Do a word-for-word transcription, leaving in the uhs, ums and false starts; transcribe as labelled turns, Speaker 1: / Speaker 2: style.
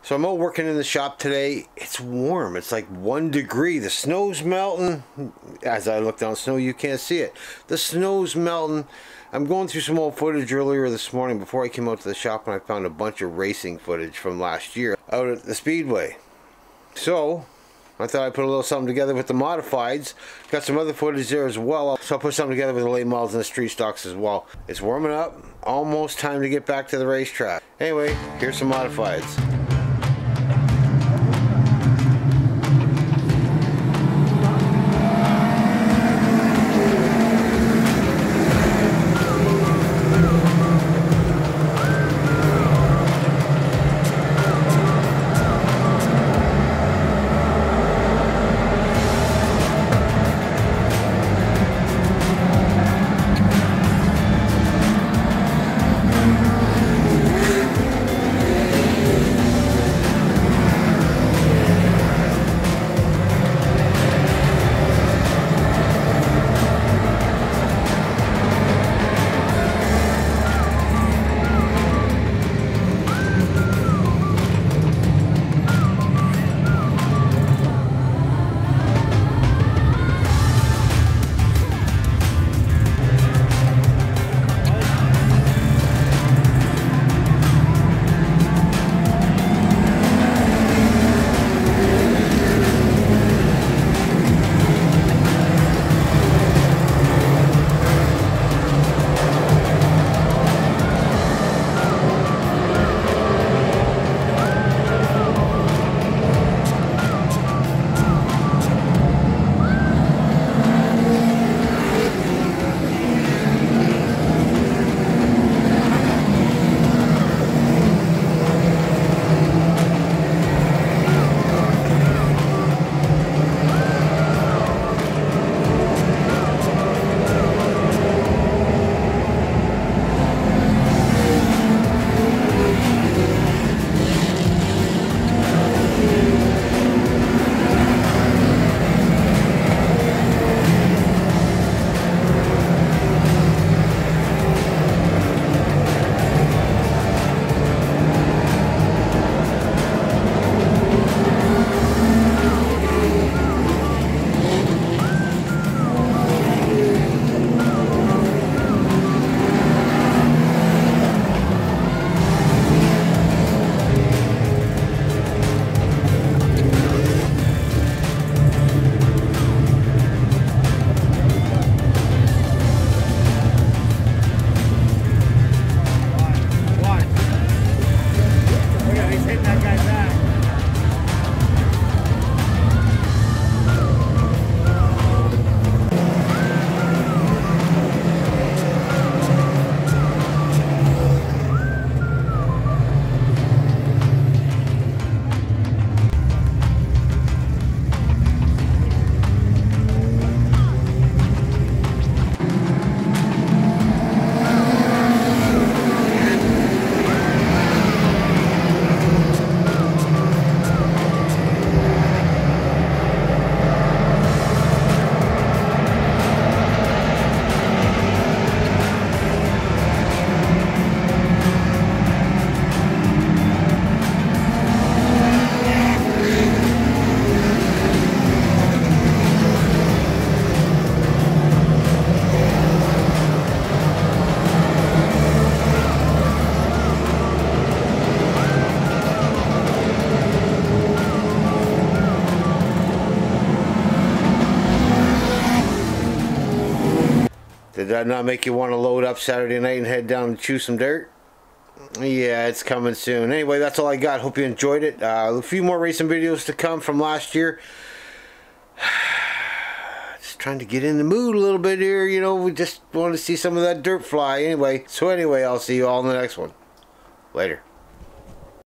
Speaker 1: So I'm out working in the shop today. It's warm. It's like one degree. The snow's melting. As I look down snow, you can't see it. The snow's melting. I'm going through some old footage earlier this morning before I came out to the shop, and I found a bunch of racing footage from last year out at the Speedway. So I thought I'd put a little something together with the modifieds. Got some other footage there as well. So I'll put something together with the late models and the street stocks as well. It's warming up. Almost time to get back to the racetrack. Anyway, here's some modifieds. Did that not make you want to load up Saturday night and head down and chew some dirt? Yeah, it's coming soon. Anyway, that's all I got. Hope you enjoyed it. Uh, a few more racing videos to come from last year. Just trying to get in the mood a little bit here. You know, we just want to see some of that dirt fly. Anyway, so anyway, I'll see you all in the next one. Later.